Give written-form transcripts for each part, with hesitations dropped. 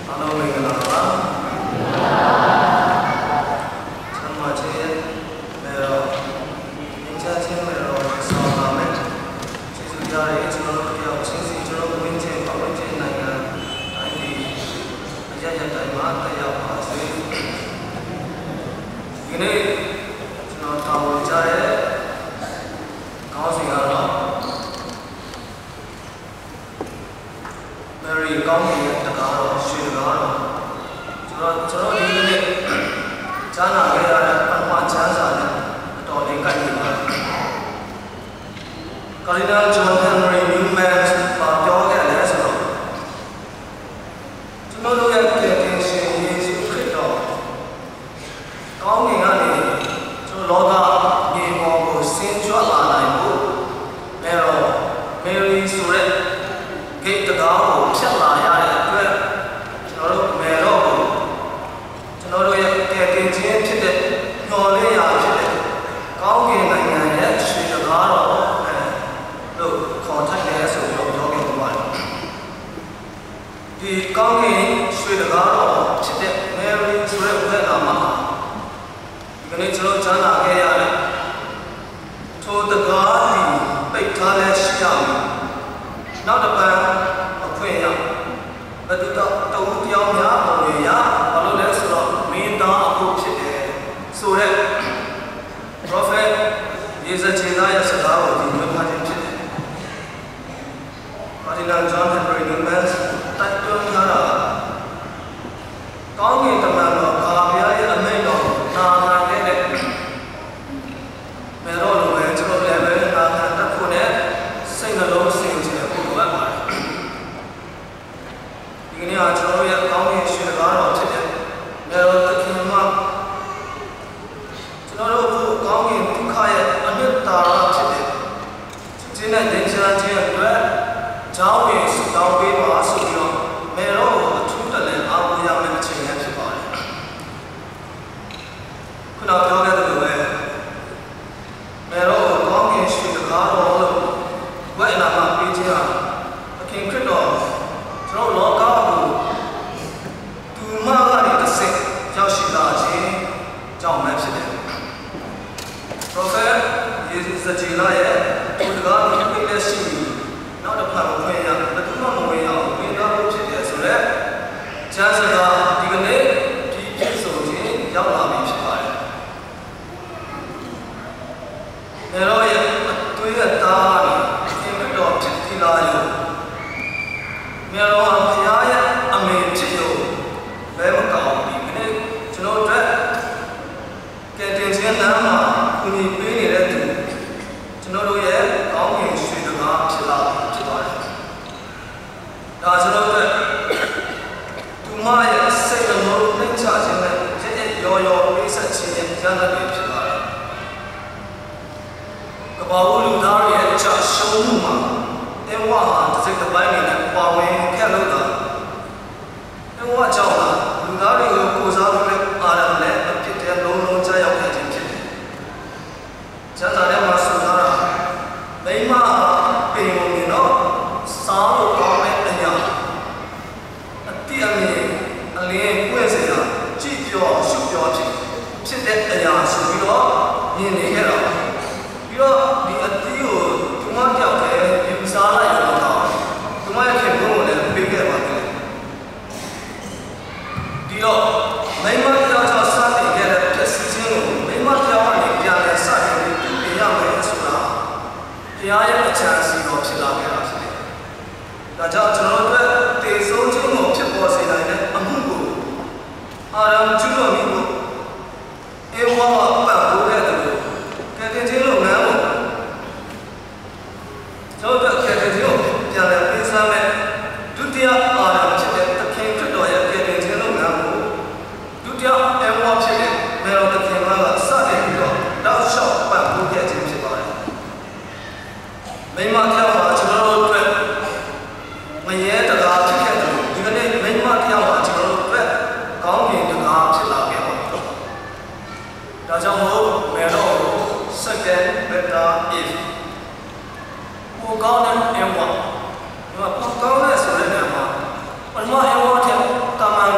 Tama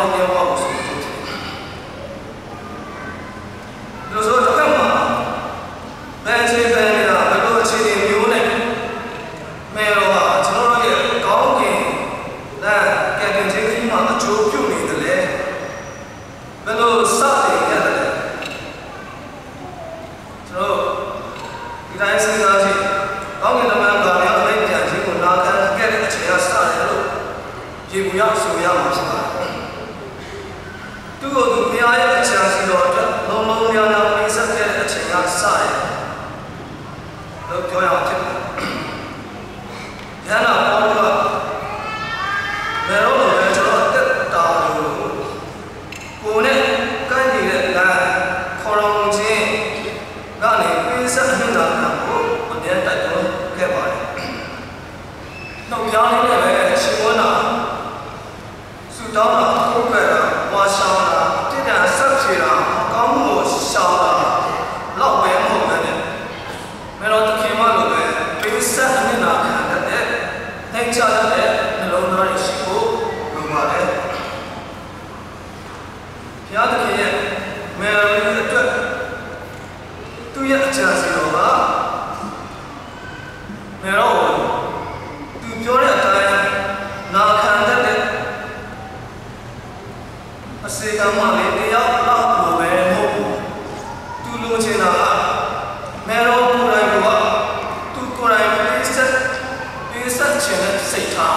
လည်းပြောပါဦးဆိုလို့ဒီလိုဆိုတော့ကမှဘယ်ချိန်ပဲနေတာဘယ်လိုအခြေအနေမျိုးနဲ့မဲတော့ကကျွန်တော်တို့ရဲ့ကောင်းကင်နဲ့ကဲတင်ချင်းကြီးမှာအကျိုးပြုနေတယ်လေဘယ်လိုစတင်ရတယ်လဲကျွန်တော်ဒီတိုင်းစဉ်းစားကြည့်ကောင်းကင်တမန်ကလည်းအမိန့်ပြန်ခြင်းကိုနာခံခဲ့တဲ့အချိန်ကစတယ်လို့ပြေပူရဆိုရမှာဖြစ်ပါတယ်သူ့ကိုသူဘုရားရဲ့အချမ်းစီတော်အတွက်လုံးလုံးများများပြည့်စုံခဲ့တဲ့အချိန်ကစတယ်လို့ပြောရအောင်ဖြစ်တယ်။ဒါနာပေါ်ကဘယ်လိုလဲကျွန်တော်တက်တာလို့ကိုနဲ့ကိုင်းနေတဲ့လမ်းခေါ်တော်ခြင်းကနေပြည့်စုံနေတာကိုအမြဲတိုက်တွန်းခဲ့ပါတယ်။နောက်ပြောင်းနေတဲ့ပဲရှင်ဝနာစူတောင်းတာပုတ်ခွဲတာဝါရှောင်းတာတိတ္တဆက်ဖြေတာကောင်းမှုကိုရှောင်းတာလောက်ပဲမဟုတ်ဘူး။မဲတော်တခင်မလို့ပဲပေးဆက်အမြင်နာခံတဲ့နှိမ်ချတဲ့နှလုံးသားတွေရှိဖို့လိုပါတယ်။ဘုရားသခင်ရဲ့မဲတော်အတွက်သူ့ရဲ့အချမ်းစီတော်ကမဲတော်ကိုသူပြောတဲ့အတိုင်းနာခံတဲ့အစေကမလေးတရားလောက်လိုပဲမဟုတ်ဘူးသူလိုချင်တာကမဲတော်ကိုယ်တိုင်ကသူကိုယ်တိုင်ပေးဆက်ချင်တဲ့စိတ်ထား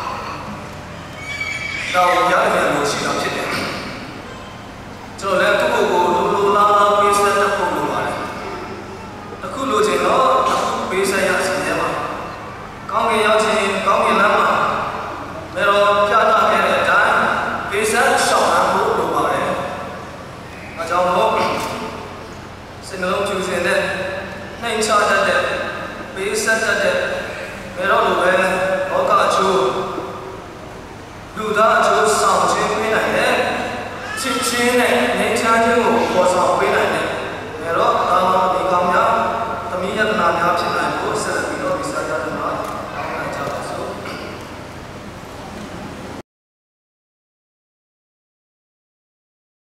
တော့ရတယ်လို့ရှိတာဖြစ်တယ်ကျွန်တော်လည်းကိုယ့်ကိုယ်ကိုလိုလားပေးဆက်တဲ့ပုံလိုပါတယ်အခုလိုချင်တော့ပေးဆက်ရစီရပါကောင်းကင်ရောက်ခြင်းကောင်းကင်လမ်းမှာမဲတော်ပြတာခဲ့တဲ့အတိုင်းပေးဆက်ရှောင်လာဖို့လိုပါတယ်အကြောင်းတော့စင်လုံးကျူစင်တဲ့နှိမ်ချတတ်တဲ့ပေးဆက်တတ်တဲ့မဲတော်လိုပဲလောကအကျိုးလူသားအကျိုးဆောင်ခြင်းပေးနိုင်တဲ့ချစ်ချင်းနဲ့နှိမ်ချခြင်းကိုပေါ်ဆောင်